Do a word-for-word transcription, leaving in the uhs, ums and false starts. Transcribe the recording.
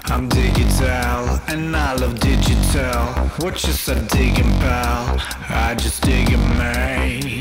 I'm digital and I love digital. What you start digging, pal? I just dig it, mate.